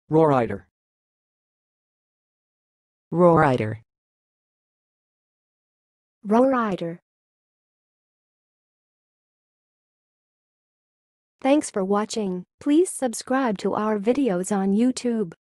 roughrider, roughrider, roughrider. Thanks for watching. Please subscribe to our videos on YouTube.